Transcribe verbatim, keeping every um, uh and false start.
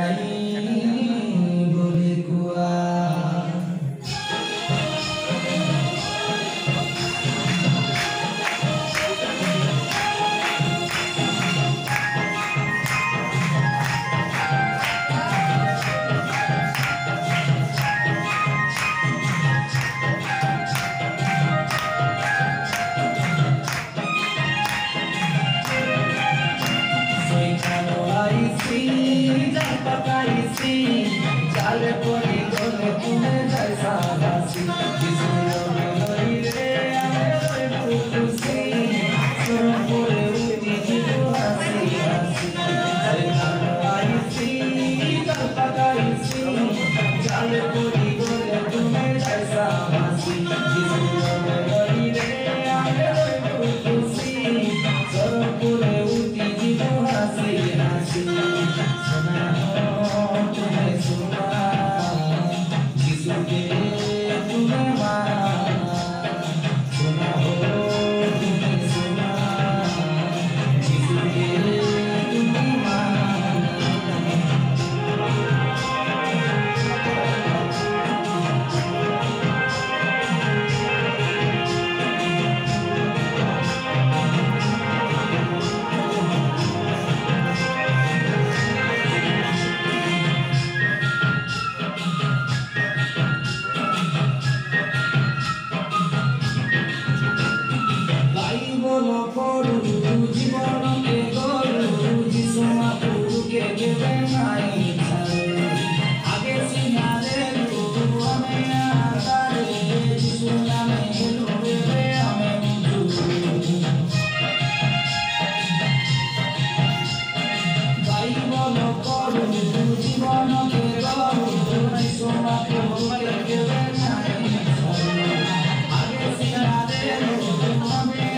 Chale por y donde tú me das así, diciendo me doy de a ver tu sí, solo por el último así así, ay sí, ay sí, chale por y donde tú me das así, diciendo me doy de a ver tu sí, solo por el último así así. Give it time.